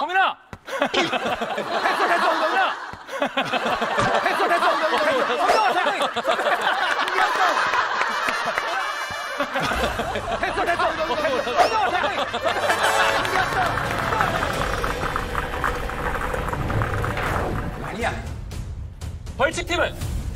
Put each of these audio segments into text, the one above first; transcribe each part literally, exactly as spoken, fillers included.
성민아. 됐어 됐어 엉덩이나. 됐어 됐어 엉덩이나. 성민아 성민이. 됐어 됐어 엉덩이나. 성민아 성민이. 말이야. 벌칙팀은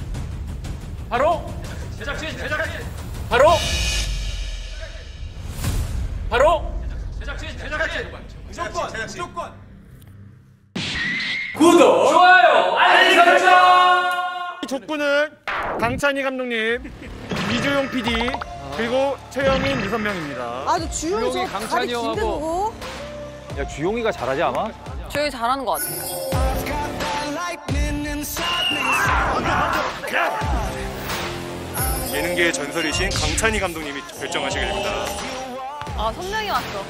바로 제작진 제작진 바로 바로 제작진 제작진 무조건 무조건 구독 좋아요 알림 설정. 이 족구는 강찬희 감독님, 이조용 피디 그리고 최영인 유선명입니다. 아, 저 주용이 저 다리 긴데 그거? 야 주용이가 잘하지 아마? 주용이 잘하는 것 같아. 예능계의 전설이신 강찬희 감독님이 결정하시게 됩니다. 아, 선명이 왔어.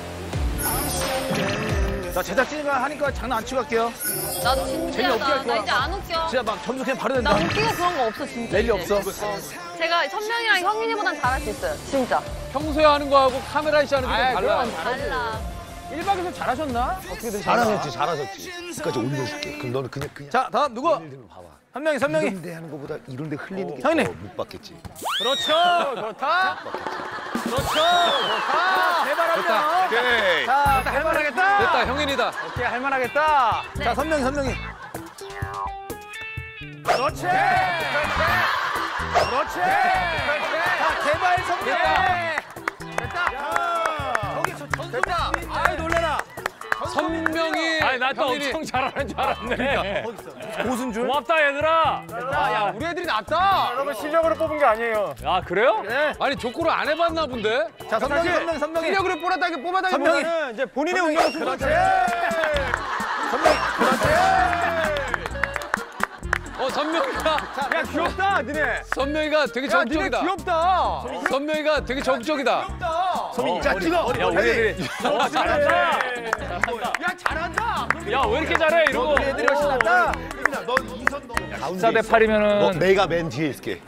나 제작진이가 하니까 장난 안 치고 갈게요. 나도 재미없게 진지하다. 할 나 거야. 이제 안 웃겨. 진짜 막 점수 그냥 바로 나 된다. 웃기고 그런 거 없어, 진짜. 랠리 이제. 없어. 제가 선명이랑 형민이보단 잘할 수 있어요, 진짜. 평소에 하는 거하고 카메라에 씨 하는 게 좀 달라. 달라. 일 박에서 잘하셨나? 어떻게든 잘하셨지, 잘하셨지. 끝까지 올려줄게. 그럼 너는 그냥 그냥. 자 다음 누구? 예를 들면 봐봐. 한 명이 한 명이. 이런데 하는 거보다 이런데 흘리는 게 형님. 더 못 받겠지. 그렇죠. 좋다. 그렇죠. 좋다. 대발하자. 오케이. 자, 할만하겠다. 됐다, 형인이다. 오케이, 할만하겠다. 네. 자, 선명이, 선명이. 그렇지. 그렇지. 그렇지. 자, 개발 선명. 됐다. 됐다. 저기 저 전수다. 아이 놀래라. 선명이. 아니 나 또 형인이. 엄청 잘하는 줄 알았네. 고순 줄. 고맙다 얘들아. 아, 야, 우리 애들이 낫다. 여러분 실력으로 뽑은 게 아니에요. 아 그래요? 아니, 족구를 안 해봤나 본데? 자, 선명이, 선명이, 선명이. 실력으로 뽑았다기 뽑았다기 선명이. 보면은 이제 본인의 운명을 그렇지. 선명이. 그렇지. 어, 선명이가. 야, 귀엽다, 니네. 선명이가 되게 야, 니네 적극적이다. 귀엽다. 선명이가 되게 적극적이다. 소민이, 자, 찍어. 야 우리 애들이 어, 잘한다. 야, 잘한다. 야 왜 이렇게 잘해 이러고. 우리 애들이 훨씬 낫다. 사 대 팔이면은 너, 내가 맨 뒤에 있을게.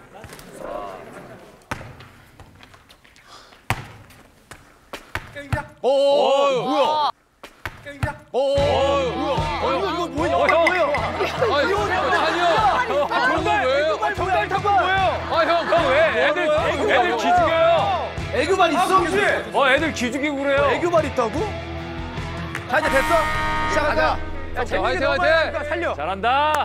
오, 오, 뭐야? 오, 오, 어, 이거, 이거 뭐야? 어, 형. 뭐예요? 아니, 아니요. 그런 거 왜요? 정말 타고 뭐예요? 아, 형. 형 왜? 애들 애들, 애들 기죽여요. 애교발 있어? 어 애들 기죽이고 그래요. 애교발 있다고? 자, 이제 됐어. 시작하자. 야, 재밌게 화이팅, 너무 화이팅. 하니까 살려. 잘한다.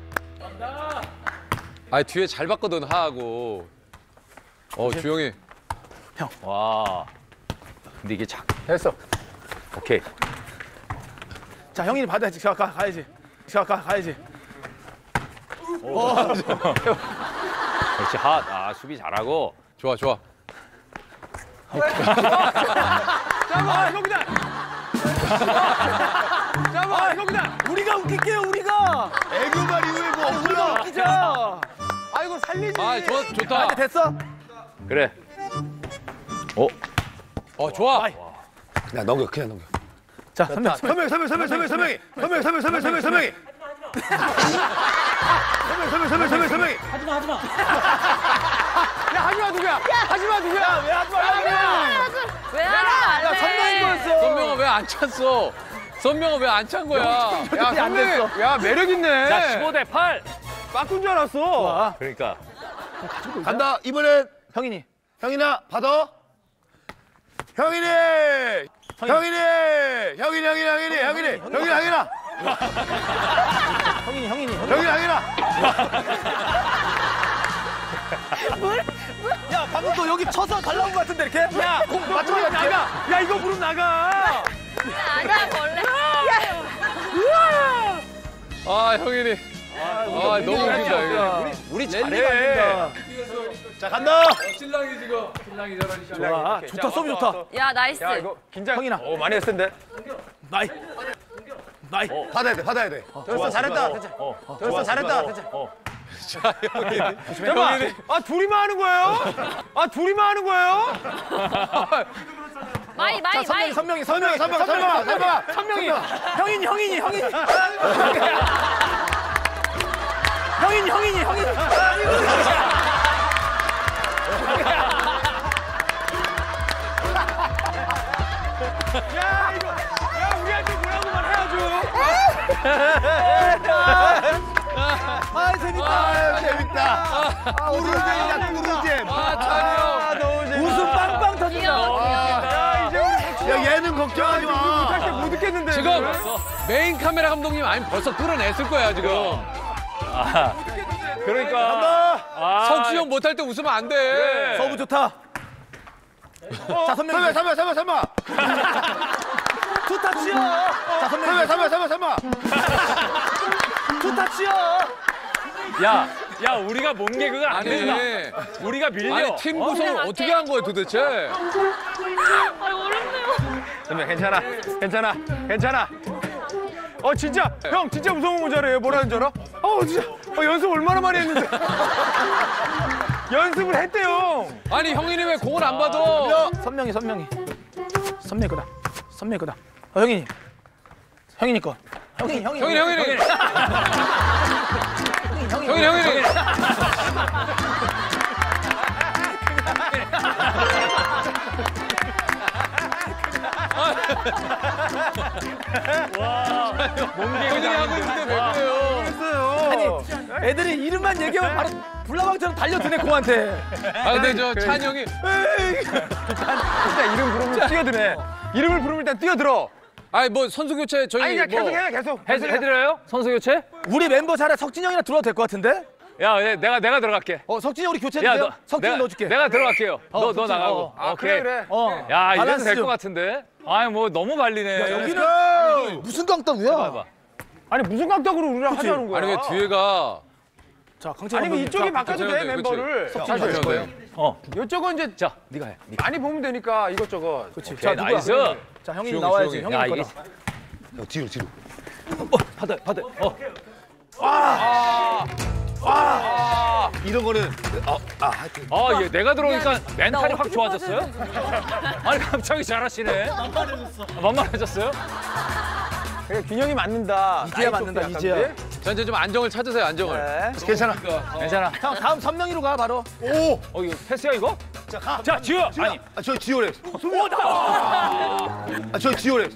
아, 뒤에 잘 봤거든, 하하고. 어, 주영이. 와. 근데 이게 작. 됐어. 오케이. 자, 형이 받아야지. 가, 가, 가야지. 가, 가, 가야지. 역시 핫. 아 수비 잘하고. 좋아, 좋아. 아, 형이다. 아, 형이다. 우리가 웃길게요, 우리가. 애교발 이후에 뭐 우리가 웃기자. 아, 이거 살리지. 아, 좋, 아, 좋다. 이제 됐어? 그래. 어. 어, 좋아. 그냥 넘겨, 그냥 넘겨. 자, 선명, 선명, 선명, 선명, 선명, 선명이. 선명, 선명, 선명, 선명, 선명이. 선명, 선명, 선명, 선명, 선명이. 하지마, 하지마. 야, 하지마 누구야? 하지마 누구야? 왜 하지마? 왜 하지 야, 말래? 선명인 거였어. 선명아 왜 안 찼어? 선명아 왜 안 찬 거야? 야, 안 됐어. 야, 매력 있네. 자 십오 대 팔. 빠꾼 줄 알았어. 그러니까. 간다. 이번엔 형이니. 형이나 받아. 형이니. 형이니. 형이니, 형이니, 형이니, 형이니. 형이니, 형이나. 형이니, 형이니. 형이니, 형이나. 야, 방금 너 여기 쳐서 달라온 거 같은데 이렇게? 야, 공 맞춰야 나가. 야, 이거 무릎 나가. 아니야, 벌레. 아, 형이니. 아, 너무 웃긴다, 형이. 우리 잘해. 자, 간다. 신랑이 지금. 신랑이 저러니. 좋아. 좋다, 쏘미 좋다. 야, 나이스. 긴장. 형이나. 오, 많이 했을 텐데. 나이. 나이. 받아야 돼, 받아야 돼. 됐어, 잘했다. 됐어, 잘했다. 자, 형이. 잠깐만. 아, 둘이만 하는 거예요? 아, 둘이만 하는 거예요? 마이, 마이, 마이. 선명이, 선명이, 선명이, 선명아, 선명아, 선명이. 형인, 형인이, 형인이. 형인, 형인이, 형인이. 야, 이거, 야, 우리한테 뭐라고만 해야죠. 아 재밌다. 아, 재밌다. 꿀잼이다, 꿀잼. 아, 찬이 형. 너무 재밌다. 웃음 빵빵 터진다. 귀여워. 야 이제 우리 야, 얘는 걱정하지 마. 사실 못 듣겠는데. 지금 메인 카메라 감독님 아니 벌써 끌어냈을 거야 지금. 아, 그러니까. 간다. 아, 석진이 형 못할 때 웃으면 안 돼. 서브 좋다. 자 선명. 삼아, 삼아, 삼아, 삼아. 투타치요. 자 선명. 삼아, 삼아, 삼아, 삼아. 투타치요. 야, 야, 우리가 몸 개그가 안 아니, 된다. 우리가 밀려. 아니 팀 구성을 어떻게 한 거야 도대체? 아, 어렵네요. 선배 괜찮아, 괜찮아, 괜찮아. 어 진짜 형 진짜 무서운 거 잘해요. 뭐라는 줄 알아? 어 진짜 어, 연습 얼마나 많이 했는데. 연습을 했대요. 아니 형이니 왜 공을 안 받아? 선명이 선명이. 선명이 거다. 선명이 거다. 어 형이. 형이니 거. 형이 형이. 형이니 형이니. 형이니 형이니. 형이 하고 있는데 왜 그래요? 아니 애들이 이름만 얘기하면 바로 불나방처럼 달려드네 공한테. 아 근데 저 찬이 형이 진짜 이름 부르면 뛰어드네. 이름을 부르면 일단 뛰어들어. 아니 뭐 선수 교체 저희 아니 그냥 뭐 계속 해 계속. 해, 해드려요? 선수 교체? 우리 멤버 잘해. 석진이 형이나 들어도 될 것 같은데? 야, 내- 내가 내가 들어갈게. 어 석진이 우리 야, 교체해주세요. 너, 석진이 내가, 넣어줄게. 내가 들어갈게요. 너, 너 석진이, 나가고. 어. 아 오케이. 그래 그래. 어. 야, 이래도 밸런스 될 좀. 것 같은데? 아니, 뭐 너무 발리네. 야, 여기는 고! 무슨 깡떡이야? 봐봐. 아니 무슨 각도로 우리랑 하자는 거야? 아니 왜 뒤에가 자 강채 아니 그 이쪽이 바꿔도 돼 그치, 멤버를. 그치. 사실 그치. 거예요. 어, 이쪽은 이제 자, 네가 해. 네가. 많이 보면 되니까 이것저것. 그렇지. 오케이, 나이스. 자 형이 주영이, 나와야지. 주영이. 형이 야, 거다. 이게 야, 뒤로, 뒤로. 받아, 받아. 어. 이런 거는 어, 아, 하여튼. 아, 얘 내가 들어오니까 나 멘탈이 확 어떻게 좋아졌어요? 아니, 갑자기 잘하시네. 만만해졌어. 만만해졌어요? 그래, 균형이 맞는다. 이제야 나이 맞는다, 쪽도 이제야. 약간데. 자 이제 좀 안정을 찾으세요 안정을. 네. 괜찮아. 괜찮아. 형 다음 선명이로 가 바로. 오! 어, 이거 패스야, 이거? 자, 가. 자, 지효! 아니, 아, 저 지호래. 아, 저 지호래.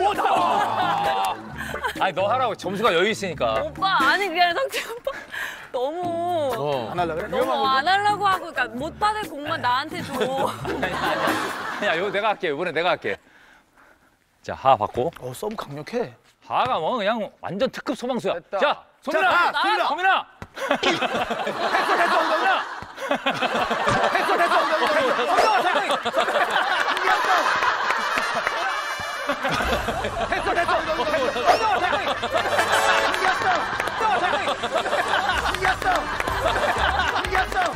아니, 너 하라고. 점수가 여유 있으니까. 오빠 아니 그게 아니라 석진 오빠 너무 어. 안 할라 그래? 너무 안 하려고 하고 그러니까 못 받을 공만 나한테 줘. 야, 이거 내가 할게. 이번에 내가 할게. 자, 하 받고. 어 서브 강력해. 하가 뭐 그냥 완전 특급 소방수야. 됐다. 자, 소민아! 자, 가, 소민아! 소민아! 됐어 됐어 엉덩이야. 됐어 됐어 엉덩이. 엉덩이 엉덩이. 됐어 됐어 엉덩이. 엉덩이 엉덩이. 이겼어! 이겼어!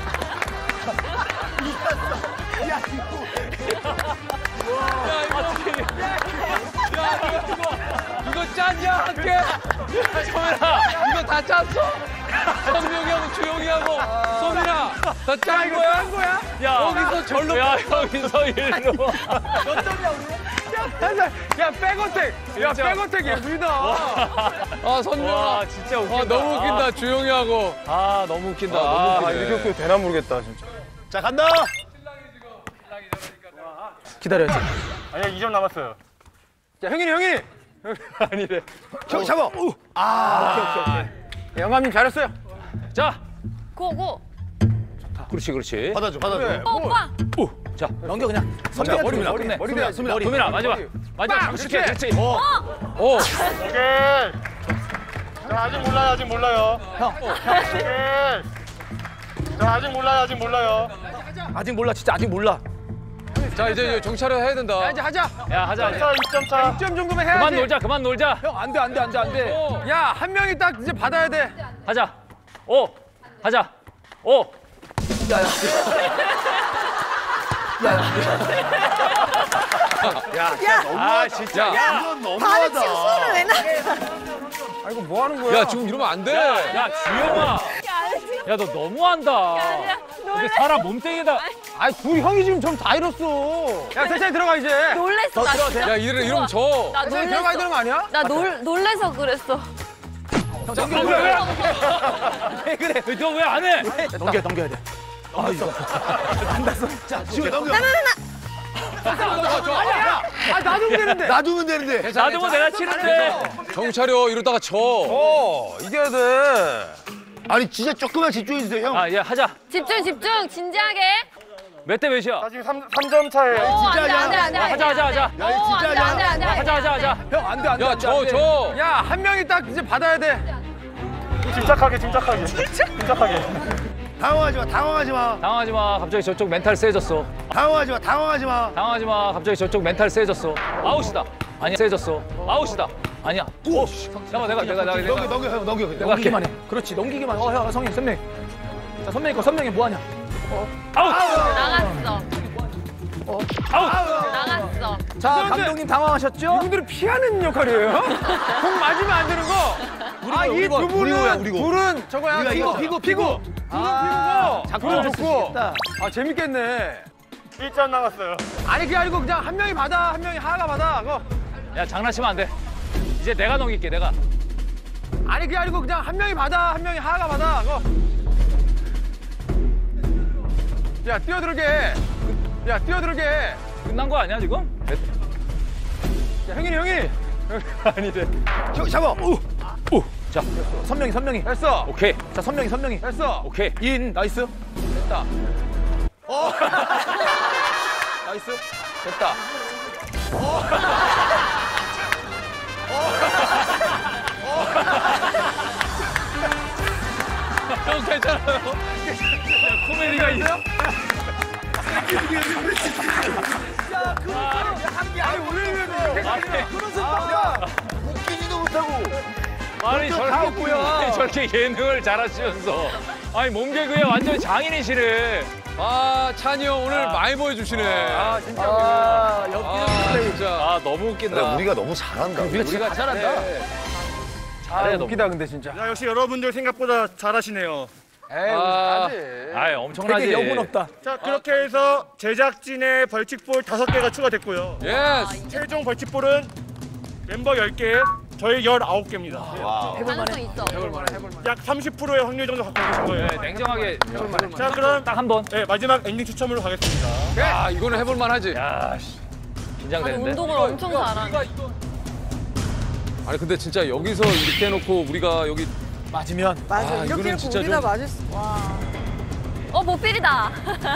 이거 짰냐 함께? 소민아 이거 다 짰어? 성명이하고 주영이하고 소민아 다 짠 거야? 한 거야? 야, 여기서 절로 야, 여기서 일로. 야 백어택. 야 백어택 예술이다. 아 선명아 와, 진짜 웃긴다. 아 너무 웃긴다 주영이하고 아, 너무 웃긴다. 아, 너무 아 웃기네. 이렇게 웃겨 되나 모르겠다 진짜. 자, 간다! 기다려야지. 아니야 이 점 남았어요. 자 형이니 형이니. 아니래. 형, 잡아! 오! 영감님 잘했어요. 자, 고고. 그렇지, 그렇지. 받아줘, 받아줘. 그래. 어, 오빠. 자, 넘겨 그냥. 자, 선명이 머리 머리 끝내. 머리 대야 소민아. 소민아, 마지막. 마지막 장식해. 그렇지. 오 오케이. 자 아직 몰라요 아직 몰라요. 형. 오케이. 자 아직 몰라요 아직 몰라요. 아직 몰라 진짜 아직 몰라. 자 이제 이제 정찰을 해야 된다. 자 이제 하자. 야, 하자, 하자. 자 이 점 차. 이 점 정도면 해야지. 그만 놀자, 그만 놀자. 형 안 돼 안 돼 안 돼 안 돼. 어. 야 한 명이 딱 이제 받아야 돼. 하자. 오, 하자. 오. 야야. 야야. 아, 진짜. 야, 이건 너무하다. 아이고 뭐 하는 거야? 야 지금 이러면 안 돼. 야, 주영아. 야, 너 너무한다. 아니야. 근데 사람 몸뚱이다. 아이 둘 형이 지금 좀 다 잃었어. 야 세찬이 들어가 이제. 놀랬어. 나 진짜. 야 이래 이러면 져. 나 세찬이 들어가야 되는 놀랬어. 거 아니야? 나 놀, 놀래서 그랬어. 왜, 왜? 왜 그래? 너 왜 안 해? 넘겨 넘겨야 돼. 아 이거. 자, 지호 넘겨. 아 놔두면 되는데. 놔두면 되는데. 놔두면 내가 치는데. 정신 차려. 이러다가 져. 어 이겨야 돼. 아니 진짜 조금만 집중해 주세요 형. 아, 예, 하자. 집중 집중 진지하게. 몇 대 몇이야? 지금 삼 점 차예요. 오 안돼 안돼 안돼. 하자, 하자, 하자. 야, 이거 진짜 안돼 안돼 안돼. 하자, 하자, 하자. 형 안 돼 안 돼. 야, 안 돼, 저, 안 돼. 저. 야 한 명이 딱 이제 받아야 돼. 침착하게 침착하게. 침착하게. 당황하지 마. 당황하지 마. 당황하지 마. 갑자기 저쪽 멘탈 세졌어. 당황하지 마. 당황하지 마. 당황하지 마. 갑자기 저쪽 멘탈 세졌어. 아웃이다. 아니야, 세졌어. 아웃이다. 아니야. 오, 잠깐만, 내가, 내가, 내가, 넘겨 내가. 넘겨 형 넘겨. 내가 할게. 넘기기만 해. 그렇지 넘기기만. 해. 어형 성인 선명. 자 선명이 거 선명이 뭐 하냐? 아웃! 나갔어. 아웃! 나갔어. 자 감독님 당황하셨죠? 이분들은 피하는 역할이에요? 공 맞으면 안 되는 거. 아이 두 분은 우리고야, 우리고. 둘은 저거야. 우리가 피고 이겼잖아. 피고 피고. 둘은 피고고. 둘은 좋고. 아 재밌겠네. 일 점 남았어요. 아니 그게 아니고 그냥 한 명이 받아 한 명이 하하가 받아. 그거. 야, 장난치면 안 돼. 이제 내가 넘길게, 내가. 아니 그게 아니고 그냥 한 명이 받아 한 명이 하하가 받아. 그거. 야 뛰어들게. 야 뛰어들게. 끝난 거 아니야, 지금? 야 형이 형이. 아니래. 형 잡아. 우. 오! 자, 선명이 선명이. 됐어. 오케이. 자 선명이 선명이. 됐어. 오케이. 인 나이스. 됐다. 어. 나이스. 됐다. 형, 괜찮아요? 코미디가 있어? 아니 오늘 웃기지도 못하고. 아니, 저렇게, 아니, 저렇게 예능을 잘하시면서. 아니, 몸개그에 완전 장인이시네. 아, 찬이 형 오늘 많이 보여주시네. 아 진짜. 아, 아, 진짜. 아, 너무 웃긴다. 그래, 우리가 너무 잘한다. 우리가 진짜 잘한다. 잘해, 아, 너무. 웃기다 근데 진짜. 야 역시 여러분들 생각보다 잘하시네요. 에이 아. 잘하지. 아이, 엄청나지. 되게 여분 없다. 자 그렇게 해서 제작진의 벌칙볼 다섯 개가 추가됐고요. 예스. 최종 벌칙볼은 멤버 열 개, 저희 열아홉 개입니다. 가능성 있어. 약 삼십 퍼센트의 확률 정도 갖고 계신 거예요. 네, 냉정하게. 자 그럼 딱 한 번. 네, 마지막 엔딩 추첨으로 가겠습니다. 아, 이거는 해볼만 하지. 야, 씨. 아니 긴장되는데? 운동을 엄청 잘하네. 아니, 근데 진짜 여기서 이렇게 해놓고 우리가 여기. 맞으면. 맞아. 아, 이렇게 이거는 해놓고 진짜 우리가 좀- 맞을 수. 와. 어 보필이다.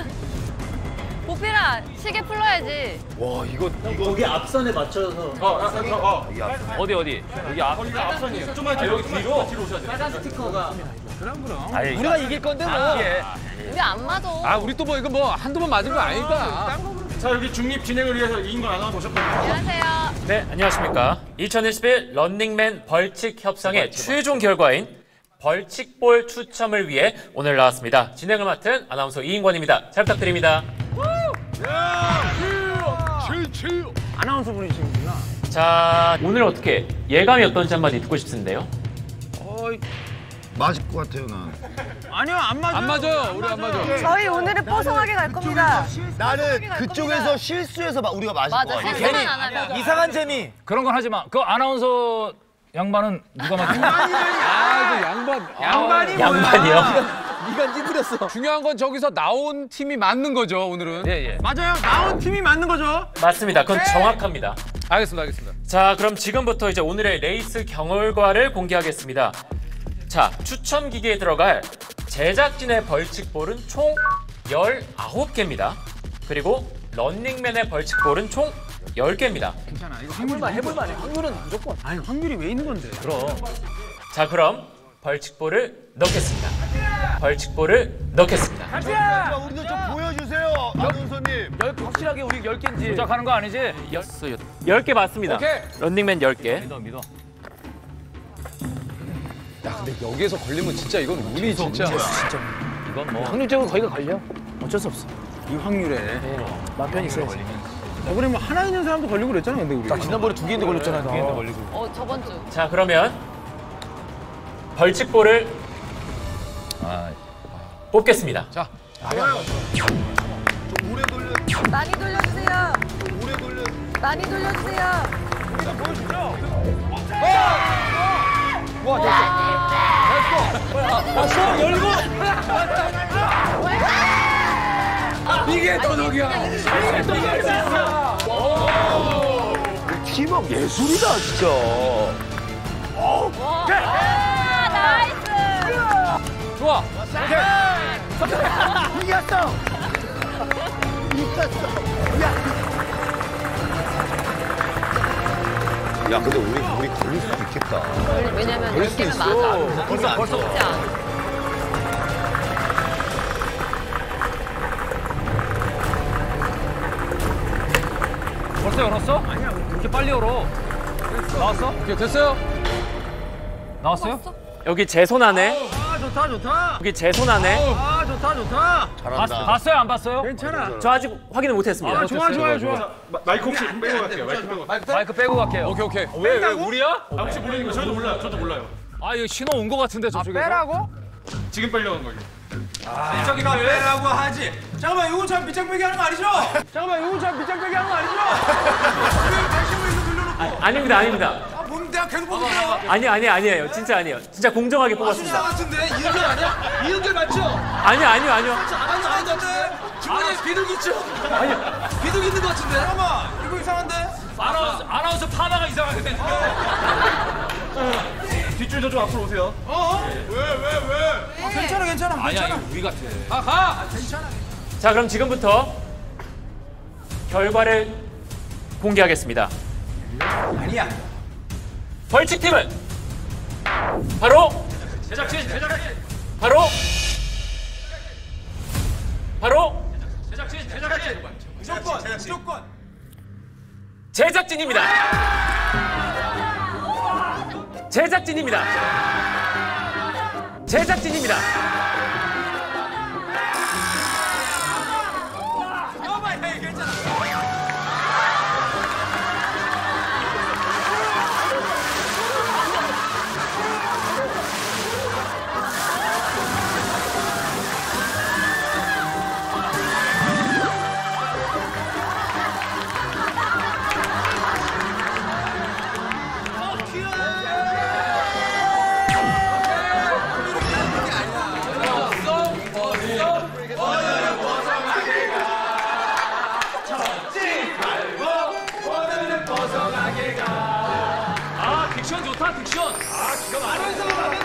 보필아 시계 풀어야지. 와 이거 이거 거기 앞선에 맞춰서 어디, 어디? 여기 앞. 앞선이에요. 좀만 아, 여기 뒤로? 빨간 스티커가 아니, 우리가 이길 건데 뭐. 우리 안 맞아. 아, 우리 또 뭐 이거 뭐 한두 번 맞은 거 아니까. 자 여기 중립 진행을 위해서 이인권 아나운서 오셨거든요. 안녕하세요. 네, 안녕하십니까. 이천이십일 런닝맨 벌칙 협상의 최종 결과인 벌칙볼 추첨을 위해 오늘 나왔습니다. 진행을 맡은 아나운서 이인권입니다. 잘 부탁드립니다. 아나운서 분이시구나. 자, 오늘 어떻게 예감이 어떤지 한마디 듣고 싶은데요. 맞을 것 같아요 난. 아니요 안 맞아. 안 맞아요. 우리 안 맞아. 저희 오늘은 뽀송하게 갈 겁니다. 나는 그쪽에서 실수해서 막 우리가 맞을 맞아. 것 같아. 실수만 안 하면. 이상한 재미. 그런 건 하지 마. 그 아나운서 양반은 누가 맡은 아, 그 양반. 양반이 뭐야? 양반이요? 네가 찌부렸어. 중요한 건 저기서 나온 팀이 맞는 거죠, 오늘은. 예, 예. 맞아요. 나온 팀이 맞는 거죠. 맞습니다. 그건 정확합니다. 알겠습니다, 알겠습니다. 자, 그럼 지금부터 이제 오늘의 레이스 결과를 공개하겠습니다. 자, 추첨 기계에 들어갈 제작진의 벌칙볼은 총 열아홉 개입니다. 그리고 런닝맨의 벌칙볼은 총 열 개입니다. 괜찮아. 이거 해볼만 해볼만해. 확률은 무조건. 아니 확률이 왜 있는 건데? 그럼. 자, 그럼 벌칙볼을 넣겠습니다. 벌칙볼을 넣겠습니다. 자, 우리도 좀 보여주세요, 아나운서님. 열 확실하게 우리 열 개인지. 조작하는 거 아니지? 열 개 맞습니다. 오케이. 런닝맨 열 개. 믿어, 믿어. 야, 근데 여기에서 걸리면 진짜 이건 운이 진짜. 이건 뭐. 확률적으로 거기가 걸려. 어쩔 수 없어. 이 확률에 맘 편히 있어야지. 저번에 뭐 하나 있는 사람도 걸리고 그랬잖아, 근데 우리. 나 지난번에 두 개인데 걸렸잖아. 두 개인데 걸리고. 어 저번 주. 자, 그러면 벌칙볼을 아, 뽑겠습니다. 자, 좀 오래 돌려, 많이 돌려주세요. 오래 돌려. 많이 돌려주세요. 이게 도덕이야. 이게 도덕이야. 팀워크 예술이다 진짜. 와, 나이스. 좋아. 이겼어. 이겼어. 야 근데 우리 우리 걸릴 수도 있겠다. 왜냐면 그럴 열 수도 개는 있어. 맞아. 벌써 벌써. 쉽지 않아. 벌써 열었어? 아니야. 이렇게 빨리 열어. 나왔어? 오케이, 됐어요? 나왔어요? 여기 제 손 안에 아 좋다 좋다. 여기 제 손 안에 아 좋다 좋다. 봤, 봤어요? 안 봤어요? 괜찮아. 저 아직 확인을 못했습니다. 아 좋아 좋아요 좋아. 마이크 혹시 빼고 갈게요. 마이크 빼고. 마이크 빼고 갈게요. 오케이, 오케이. 왜, 왜 우리야? 아, 혹시 모르는 거 저도 몰라요. 저도 몰라요. 아, 이거 신호 온 거 같은데, 저쪽에서. 빼라고? 지금 빼려는 거예요. 저기가 빼라고 하지. 잠깐만 이건 참 밑장빼기 하는 거 아니죠? 잠깐만 이건 참 밑장빼기 하는 거 아니죠? 왜 백십에서 돌려놓고? 아닙니다, 아닙니다. 아 뭔데 내가 계속 보는데요? 아니 아니 아니에요. 진짜 아니에요. 진짜 공정하게 뽑았습니다. 같은데 이은결 아니야? 이은결 맞죠? 아니요 아니요 아니요. 아니 아닌데 주머니에 비둘기 있죠? 아니요. 비둘기 있는 거 같은데? 잠깐만 이거 이상한데? 아나운서, 아나운서 파마가 이상하게 뒷줄도 좀 앞으로 오세요. 아, 괜찮아 괜찮아 아니야, 괜찮아. 이거 우리 같아. 아, 가! 자 그럼 지금부터 결과를 공개하겠습니다. 아니야. 벌칙팀은 바로 제작진, 제작진! 바로 바로 제작진, 제작진! 무조건 무조건. 제작진입니다. 제작진입니다. 제작진입니다. 아, 딕션 좋다, 딕션! 아, 기가 막혀.